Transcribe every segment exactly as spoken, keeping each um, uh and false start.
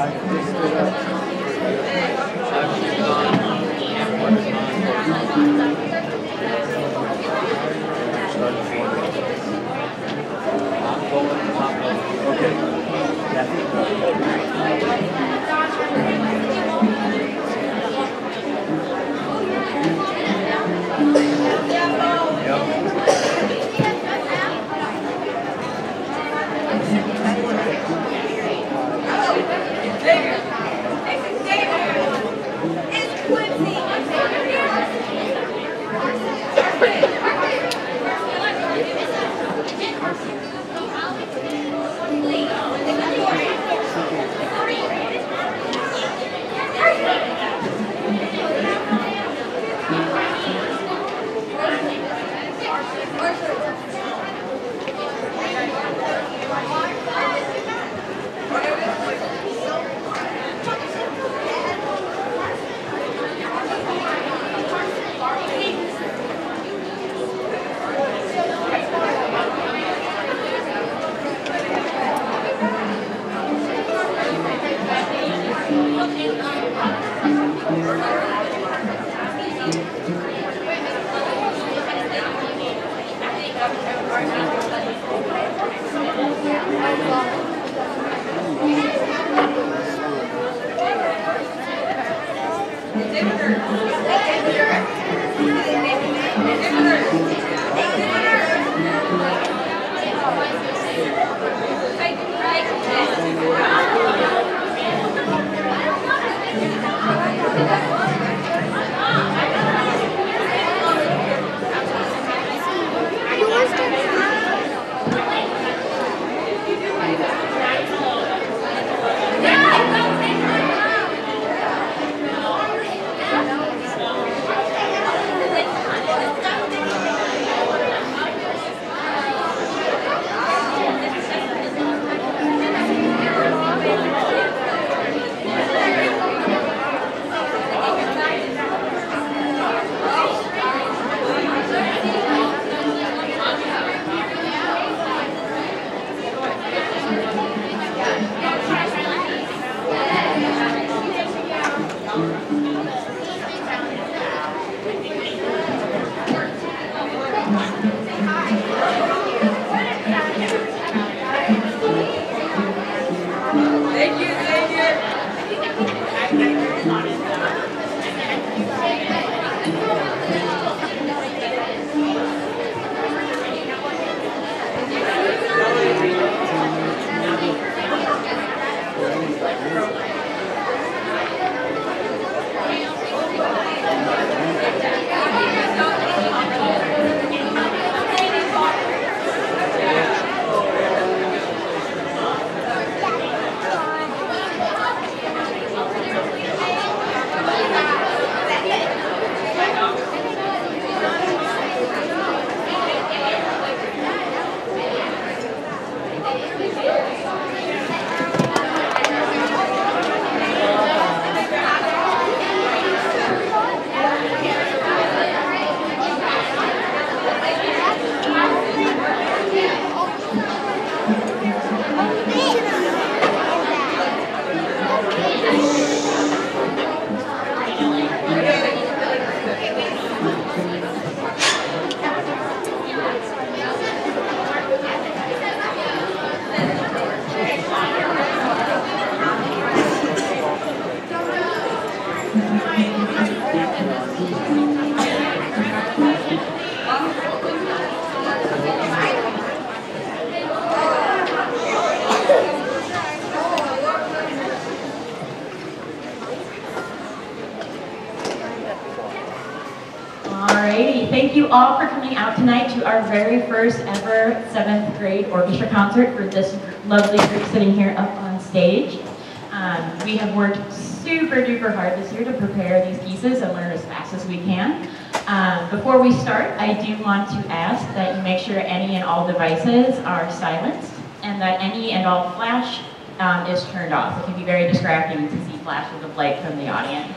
Alrighty, thank you all for coming out tonight to our very first ever seventh grade orchestra concert for this lovely group sitting here up on stage. Um, we have worked super duper hard this year to prepare these pieces and learn as fast as we can. Um, before we start, I do want to ask that you make sure any and all devices are silenced and that any and all flash um, is turned off. It can be very distracting to see flashes of light from the audience.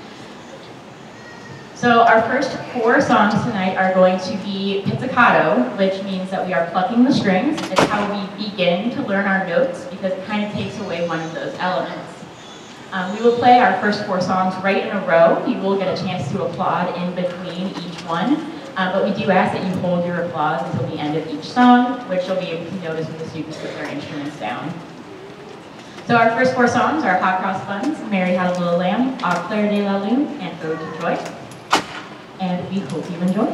So our first four songs tonight are going to be pizzicato, which means that we are plucking the strings. It's how we begin to learn our notes because it kind of takes away one of those elements. Um, we will play our first four songs right in a row. You will get a chance to applaud in between each one, uh, but we do ask that you hold your applause until the end of each song, which you'll be able to notice when the students put their instruments down. So our first four songs are Hot Cross Buns, Mary Had a Little Lamb, Au Clair de la Lune, and Ode to Joy. And we hope you enjoy.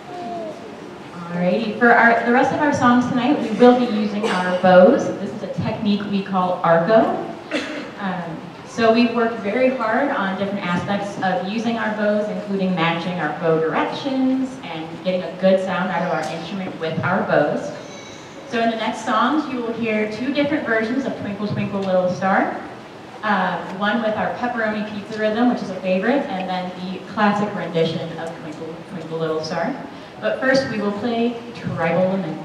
For our, the rest of our songs tonight, we will be using our bows. This is a technique we call ARCO. Um, so we've worked very hard on different aspects of using our bows, including matching our bow directions and getting a good sound out of our instrument with our bows. So in the next songs, you will hear two different versions of Twinkle Twinkle Little Star. Uh, one with our pepperoni pizza rhythm, which is a favorite, and then the classic rendition of Twinkle Twinkle Little Star. But first, we will play Tribal Lament.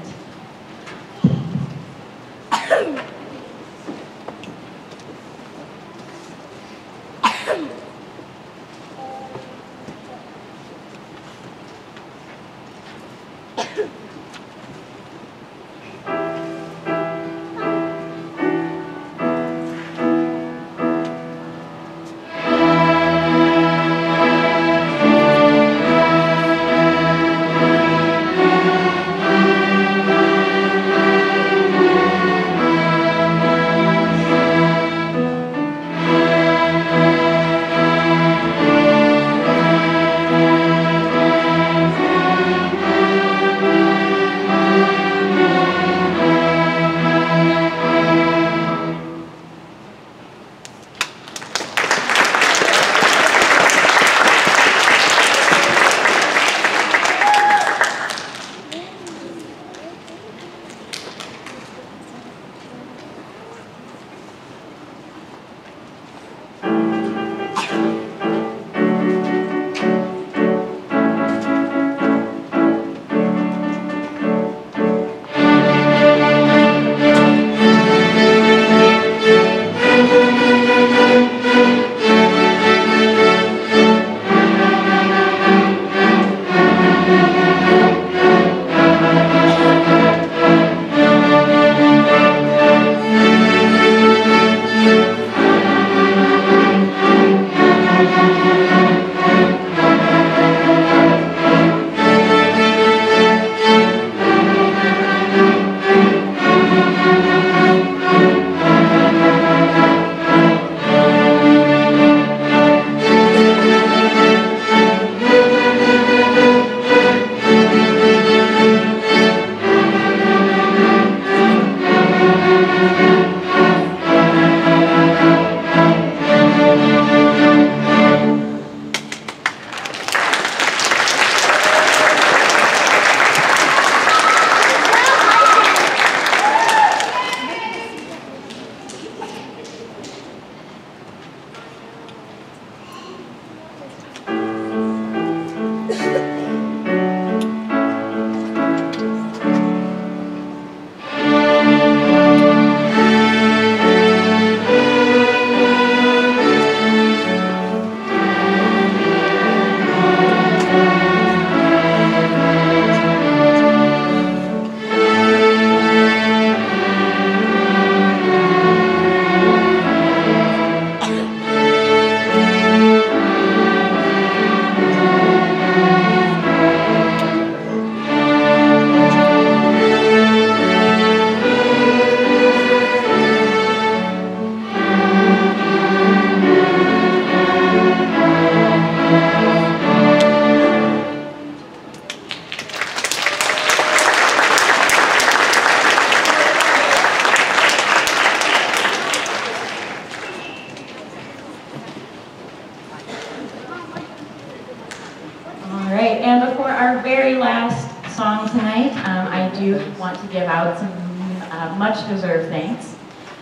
very last song tonight, um, I do want to give out some uh, much-deserved thanks.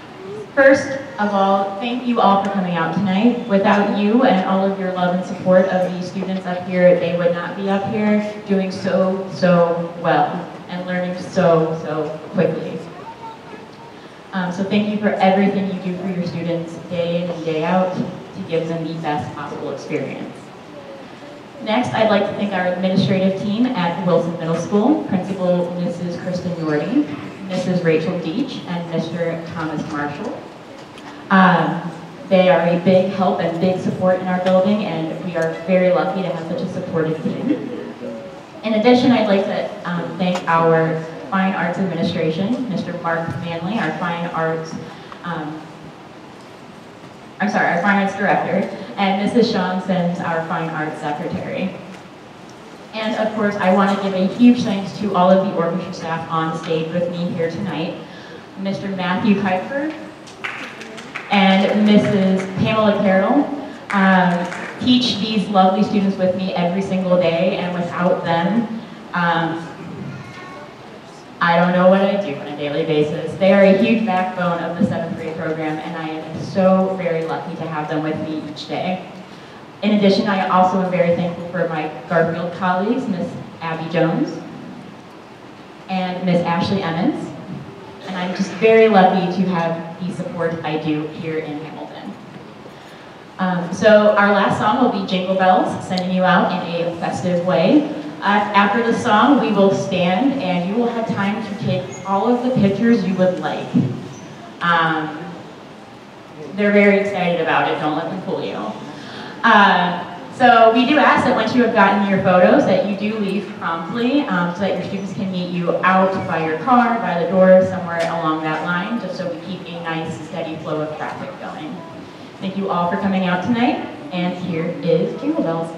First of all, thank you all for coming out tonight. Without you and all of your love and support of these students up here, they would not be up here doing so, so well and learning so, so quickly. Um, so thank you for everything you do for your students day in and day out to give them the best possible experience. Next, I'd like to thank our administrative team at Wilson Middle School, Principal Missus Kristen Yorty, Missus Rachel Deach, and Mister Thomas Marshall. Um, they are a big help and big support in our building, and we are very lucky to have such a supportive team. In addition, I'd like to um, thank our Fine Arts Administration, Mister Mark Manley, our Fine Arts, um, I'm sorry, our Fine Arts Director, and Missus Sean Sims, our Fine Arts Secretary. And of course, I want to give a huge thanks to all of the orchestra staff on stage with me here tonight. Mister Matthew Kuiper, and Missus Pamela Carroll. Um, teach these lovely students with me every single day, and without them, um, I don't know what I do on a daily basis. They are a huge backbone of the seventh grade program, and I am so very lucky to have them with me each day. In addition, I also am very thankful for my Garfield colleagues, Miss Abby Jones and Miss Ashley Emmons, and I'm just very lucky to have the support I do here in Hamilton. Um, so our last song will be Jingle Bells, sending you out in a festive way. Uh, after the song, we will stand and you will have time to take all of the pictures you would like. Um, they're very excited about it, don't let them fool you. Uh, so we do ask that once you have gotten your photos that you do leave promptly um, so that your students can meet you out by your car, by the door, somewhere along that line, just so we keep a nice steady flow of traffic going. Thank you all for coming out tonight, and here is Jingle Bells.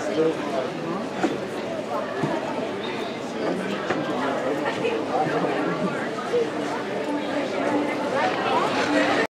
Thank you.